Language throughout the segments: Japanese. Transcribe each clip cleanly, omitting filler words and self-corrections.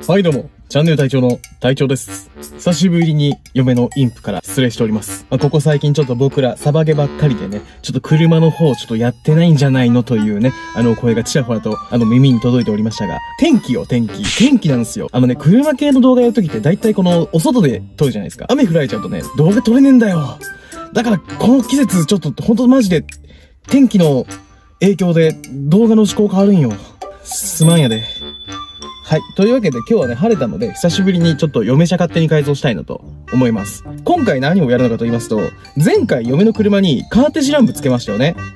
はいどうも、チャンネル隊長の隊長です。久しぶりに嫁のインプから失礼しております。ここ最近ちょっと僕らサバゲばっかりでね、ちょっと車の方ちょっとやってないんじゃないのというね、声がちらほらと耳に届いておりましたが、天気なんですよ。車系の動画やるときって大体このお外で撮るじゃないですか。雨降られちゃうとね、動画撮れねえんだよ。だからこの季節ちょっとほんとマジで天気の影響で動画の思考変わるんよ。すまんやで。はい。というわけで今日はね、晴れたので、久しぶりにちょっと嫁車勝手に改造したいなと思います。今回何をやるのかと言いますと、前回嫁の車にカーテジランプつけましたよね。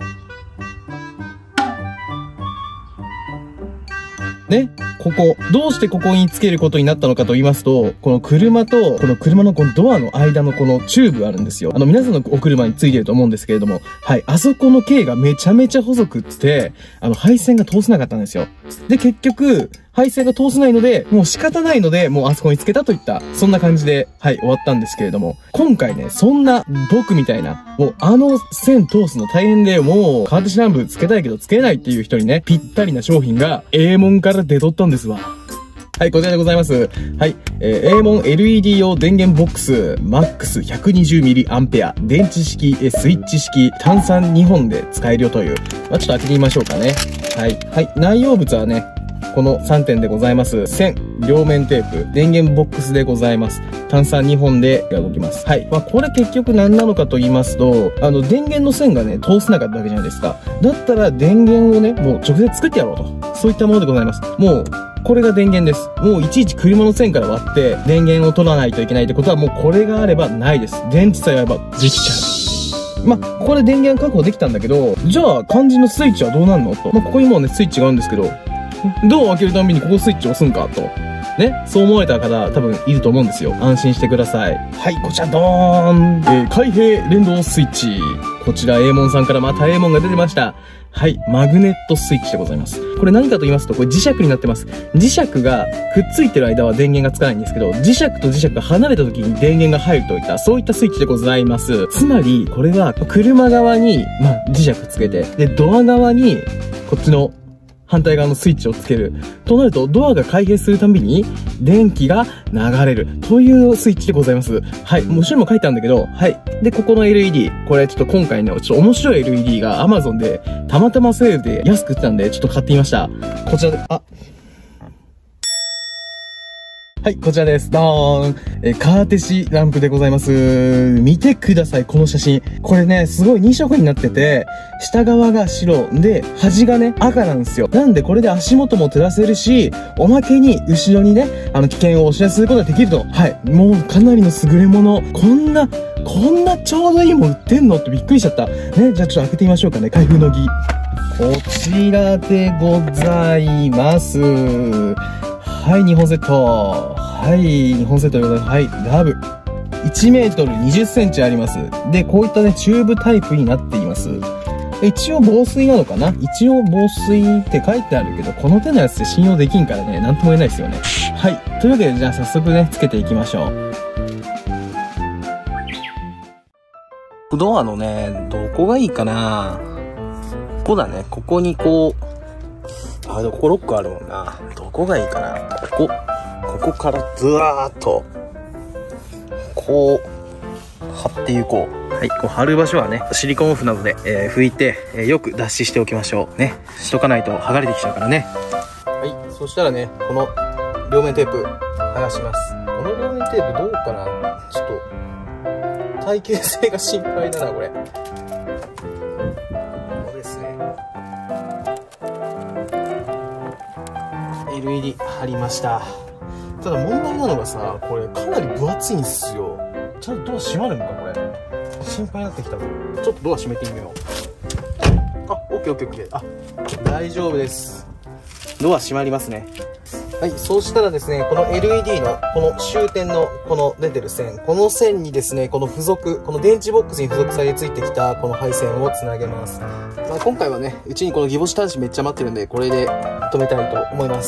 ね、ここ。どうしてここにつけることになったのかと言いますと、この車と、この車のこのドアの間のこのチューブあるんですよ。皆さんのお車についてると思うんですけれども、はい、あそこの径がめちゃめちゃ細くって、配線が通せなかったんですよ。で、結局、配線が通せないので、もう仕方ないので、もうあそこにつけたといった、そんな感じで、はい、終わったんですけれども、今回ね、そんな僕みたいな、もう線通すの大変で、もうカーテジランプつけたいけどつけないっていう人にね、ぴったりな商品が、エーモンから出とったんですわ。はい、こちらでございます。はい。エーモン LED 用電源ボックス、MAX120mAh、電池式、スイッチ式、単3 2本で使えるよという。ちょっと開けてみましょうかね。はい。はい。内容物はね、この3点でございます。線、両面テープ、電源ボックスでございます。単3 2本で動きます。はい。これ結局何なのかと言いますと、電源の線がね、通せなかったわけじゃないですか。だったら電源をね、もう直接作ってやろうと。そういったものでございます。もう、これが電源です。もういちいち車の線から割って電源を取らないといけないってことはもうこれがあればないです。電池さえあればできちゃう。ここで電源確保できたんだけど、じゃあ肝心のスイッチはどうなんのと。ここにもうね、スイッチがあるんですけど、ドアを開けるたびにここスイッチ押すんかと。ね。そう思われた方多分いると思うんですよ。安心してください。はい、こちらドーン。開閉連動スイッチ。こちらエーモンさんからまたエーモンが出てました。はい、マグネットスイッチでございます。これ何かと言いますと、これ磁石になってます。磁石がくっついてる間は電源がつかないんですけど、磁石と磁石が離れた時に電源が入るといった、そういったスイッチでございます。つまり、これは車側に、磁石つけて、で、ドア側に、こっちの反対側のスイッチをつける。となると、ドアが開閉するたびに、電気が流れる。というスイッチでございます。はい。後ろにも書いてあるんだけど、はい。で、ここの LED。これちょっと今回ね、ちょっと面白い LED が Amazon で、たまたまセールで安く売ってたんで、ちょっと買ってみました。こちらで、はい、こちらです。ドーン。カーテジランプでございます。見てください、この写真。これね、すごい2色になってて、下側が白で、端がね、赤なんですよ。なんでこれで足元も照らせるし、おまけに後ろにね、危険をお知らせすることができると。はい、もうかなりの優れもの。こんなちょうどいいもん売ってんのってびっくりしちゃった。ね、じゃあちょっと開けてみましょうかね、開封の儀。こちらでございます。はい、2本セット。はい、2本セットでございます。はい、ラブ。1メートル20センチあります。で、こういったね、チューブタイプになっています。一応防水なのかな？一応防水って書いてあるけど、この手のやつで信用できんからね、なんとも言えないですよね。はい。というわけで、じゃあ早速ね、つけていきましょう。ドアのね、どこがいいかな？ここだね。ここにこう、でもここロックあるもんな。どこがいいかな？ここからずーっと、こう、貼っていこう。はい、こう貼る場所はね、シリコンオフなどで、拭いて、よく脱脂しておきましょう。ね。しとかないと剥がれてきちゃうからね。はい、そしたらね、この両面テープ、剥がします。この両面テープどうかな？ちょっと、耐久性が心配だな、これ。こうですね。LED 貼りました。ただ問題なのがさ、これかなり分厚いんですよ。ちゃんとドア閉まるのかこれ。心配になってきたぞ。ちょっとドア閉めてみよう。オッケー。大丈夫です。ドア閉まりますね。はい、そうしたらですね、この LED のこの終点のこの出てる線、この線にですね、この電池ボックスに付属されてついてきたこの配線をつなげます。今回はね、うちにこのギボシ端子めっちゃ待ってるんで、これで止めたいと思います。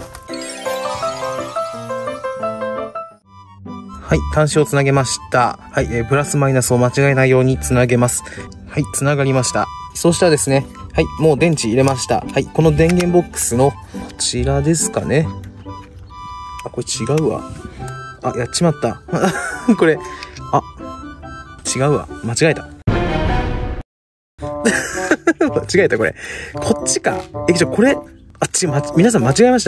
はい、端子をつなげました。はい、プラスマイナスを間違えないようにつなげます。はい、つながりました。そうしたらですね、はい、もう電池入れました。はい、この電源ボックスのこちらですかね。 あ、これ違うわ。あ、やっちまった。これ、あ、違うわ。間違えた。間違えた、これ。こっちか。これ、皆さん間違えました。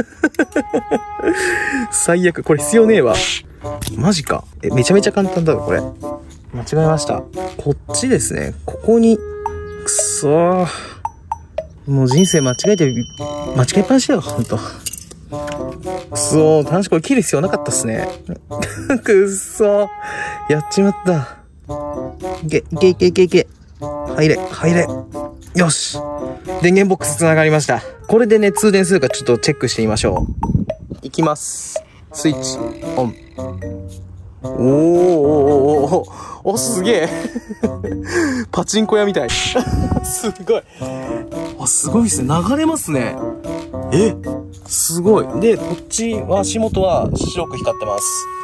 最悪。これ必要ねえわ。マジか。めちゃめちゃ簡単だろ、これ。間違えました。こっちですね。ここに、くそー。もう人生間違えっぱなしだよ、ほんと。くそー。楽しくこれ切る必要なかったっすね。くっそー。やっちまった。いけ。入れ。よし。電源ボックス繋がりました。これでね、通電するかちょっとチェックしてみましょう。いきます。スイッチ、オン。お、すげえ。パチンコ屋みたい。すごい。あ、すごいっすね。流れますね。すごい。で、こっちは足元は白く光ってます。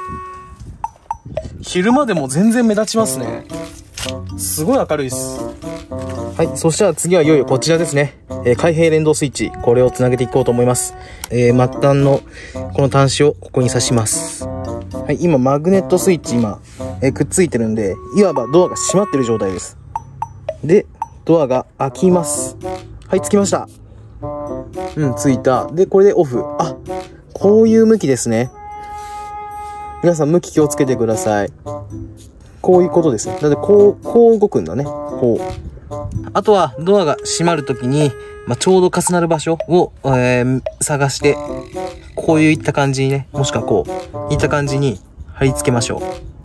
昼間でも全然目立ちますね。すごい明るいっす。はい。そしたら次はいよいよこちらですね。開閉連動スイッチ。これをつなげていこうと思います。末端のこの端子をここに挿します。はい。今、マグネットスイッチくっついてるんで、いわばドアが閉まってる状態です。で、ドアが開きます。はい、つきました。ついた。で、これでオフ。あ、こういう向きですね。皆さん向き気をつけてください。こういうことですね。だってこう動くんだね。こう。あとはドアが閉まるときに、ちょうど重なる場所を、探して、こういった感じにね、もしくはこういった感じに貼り付けましょ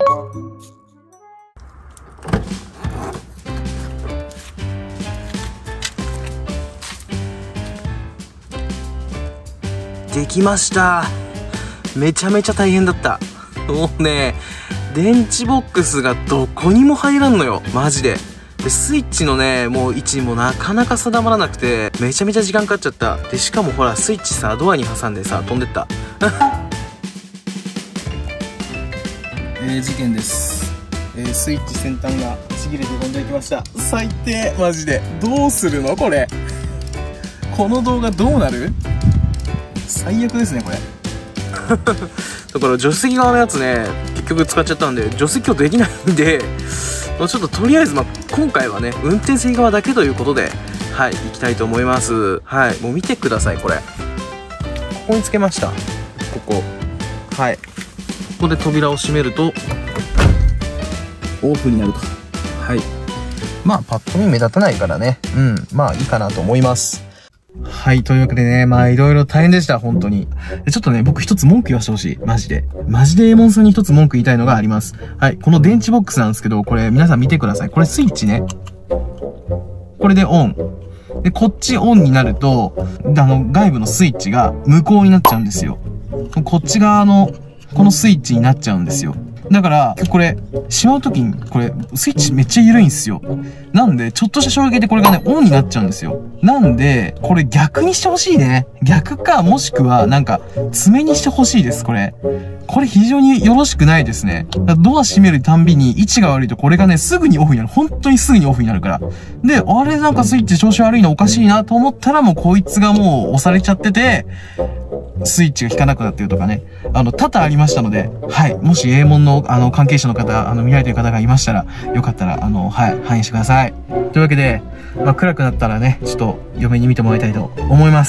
う。できました。めちゃめちゃ大変だった。もうね、電池ボックスがどこにも入らんのよ。マジで。で、スイッチのね、もう位置もなかなか定まらなくて、めちゃめちゃ時間かかっちゃった。で、しかもほら、スイッチさ、ドアに挟んでさ、飛んでった。事件です。スイッチ先端がちぎれて飛んでいきました。最低、マジで。どうするのこれ。この動画どうなる？最悪ですね、これ。だから助手席側のやつね、結局使っちゃったんで、助手席今日できないんで、ちょっととりあえず、今回はね、運転席側だけということで、はい、行きたいと思います。はい、もう見てください、これ。ここにつけました。ここ。はい。ここで扉を閉めると、オフになると。はい。パッと見目立たないからね。いいかなと思います。はい。というわけでね、いろいろ大変でした、本当に。ちょっとね、僕一つ文句言わせてほしい。マジで。マジでエモンさんに一つ文句言いたいのがあります。はい。この電池ボックスなんですけど、これ皆さん見てください。これスイッチね。これでオン。で、こっちオンになると、外部のスイッチが無効になっちゃうんですよ。こっち側の、このスイッチになっちゃうんですよ。だから、これ、しまうときに、これ、スイッチめっちゃ緩いんですよ。なんで、ちょっとした衝撃でこれがね、オンになっちゃうんですよ。なんで、これ逆にしてほしいね。逆か、もしくは、爪にしてほしいです、これ。これ非常によろしくないですね。ドア閉めるたんびに位置が悪いとこれがね、すぐにオフになる。本当にすぐにオフになるから。で、あれスイッチ調子悪いのおかしいなと思ったらもうこいつがもう押されちゃってて、スイッチが引かなくなってるとかね。多々ありましたので、はい。もしエーモンの、関係者の方、見られてる方がいましたら、よかったら、はい、反映してください。というわけで、暗くなったらね、ちょっと、嫁に見てもらいたいと思います。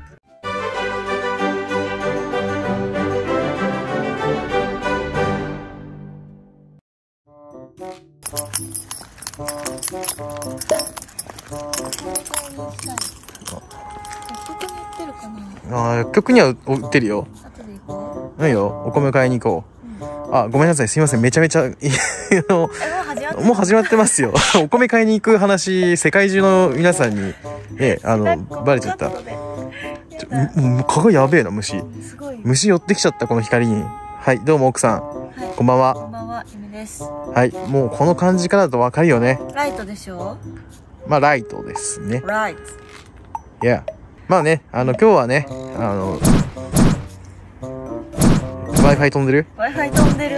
薬局には売ってるよ。後で行こう。いいよ。お米買いに行こう。ごめんなさい。すいません。めちゃめちゃ、もう始まってますよ。お米買いに行く話、世界中の皆さんに、バレちゃった。蚊がやべえな、虫。虫寄ってきちゃった、この光に。はい、どうも奥さん。こんばんは。こんばんは、ゆめです。はい、もうこの感じからだとわかるよね。ライトでしょ？ライトですね。ライト。いや。今日はね、Wi-Fi 飛んでる？ Wi-Fi 飛んでる。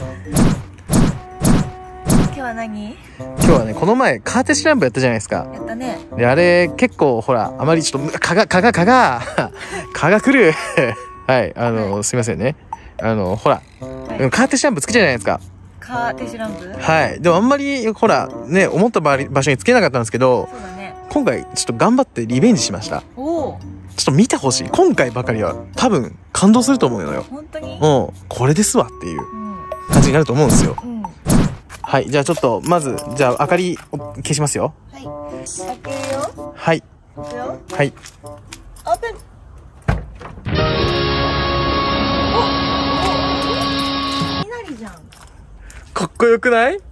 今日は何？今日はね、この前、カーテシランプやったじゃないですか。やったね。で、あれ、結構、ほら、あまりちょっと、蚊が来る。 はい、すいませんね。ほら、カーテシャンプつけちゃうじゃないですか。 カーテシャンプ？ はい。でもあんまり、ほら、ね、思った場所につけなかったんですけど、 そうだね。 今回、ちょっと頑張ってリベンジしました。 おー。 ちょっと見てほしい。今回ばかりは、多分、感動すると思うのよ。 本当に？ これですわっていううん。 感じになると思うんですよ。 うん。 はい。じゃあちょっと、まず、じゃあ、明かりを消しますよ。 はい。開けるよ。 はい。 いくよ。 はい。 オープン。お、いきなりじゃん。 かっこよくない？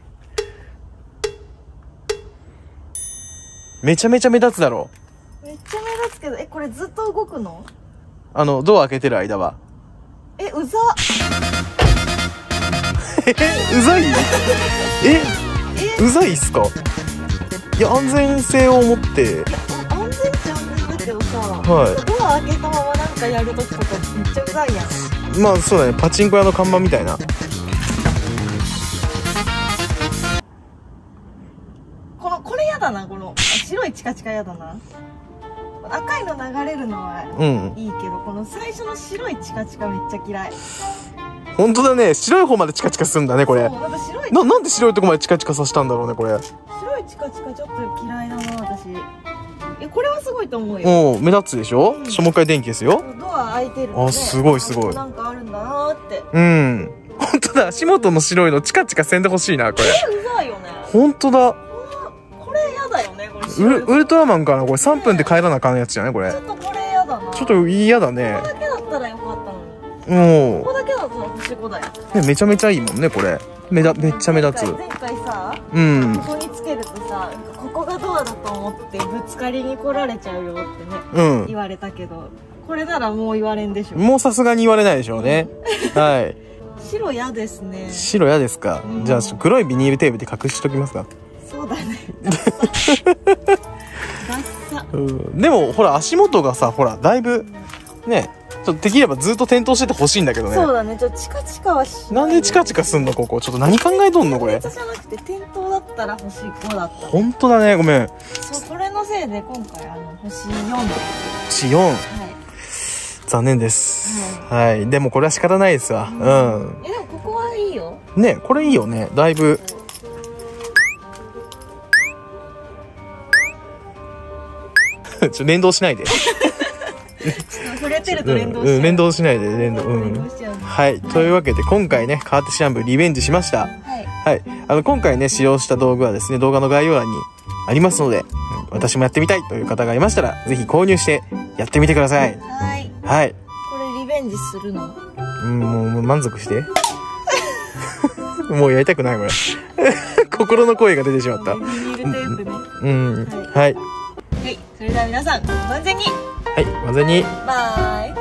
めちゃめちゃ目立つだろ。 めっちゃ目立つけど、これずっと動くの？ ドア開けてる間は。 うざ。 うざい？うざいっすか？いや、安全性を持って。 安全っちゃ安全だけどさ、 はい。 ドア開けたままなんかやるときとかめっちゃうざいやん。 まあそうだね、パチンコ屋の看板みたいな。 これやだな、この白いチカチカやだな。赤いの流れるのはいいけど、この最初の白いチカチカめっちゃ嫌い。 本当だね、白い方までチカチカするんだね、これ。 そう、なんか白いなんで白いとこまでチカチカさせたんだろうね、これ。 白いチカチカちょっと嫌いだな、私。これはすごいと思うよ。 目立つでしょ？もう一回電気ですよ。 ドア開いてるので。 すごいすごい。 なんかあるんだなーって。 本当だ、足元の白いのチカチカせんでほしいな、これ。 うざいよね。 本当だ。 これやだよね、これ。 ウルトラマンかな、これ。3分で帰らなあかんやつじゃないこれ。 ちょっとこれやだな。 ちょっと嫌だね。 ここだけだったらよかったのに。ここだけだったら星5だよ。 ね、めちゃめちゃいいもんね、これ。めっちゃ目立つ。 前回さ、ここにつけるとさ、ここがドアだと思ってぶつかりに来られちゃうよってね、言われたけど、これならもう言われんでしょ。 もうさすがに言われないでしょうね。はい。 白嫌ですね。 白嫌ですか？じゃあ黒いビニールテープで隠しときますか？ そうだね。ダッサ。 でもほら足元がさ、ほらだいぶね、ちょっとできればずっと点灯しててほしいんだけどね。 そうだね。ちょっとチカチカはしない。 なんでチカチカすんのここ？ちょっと何考えとんのこれ？ じゃなくて点灯だったら星5だった。 本当だね、ごめん。 そう、これのせいで今回星4。 星4。はい。残念です。はい。でもこれは仕方ないですわ。でもここはいいよ。ね、 これいいよね。だいぶ。連動しないで。 触れてると連動しちゃう。 連動しないで、はい。というわけで、今回ね、カーテシャンプリベンジしました。はい。今回ね、使用した道具はですね、動画の概要欄にありますので、私もやってみたいという方がいましたら、ぜひ購入してやってみてください。はい。 これリベンジするの？ もう満足して。もうやりたくない、これ。心の声が出てしまった。 ビニールテープね。 はい。 はい。それでは皆さん、ご安全に。 はい、ご安全に。 バイ。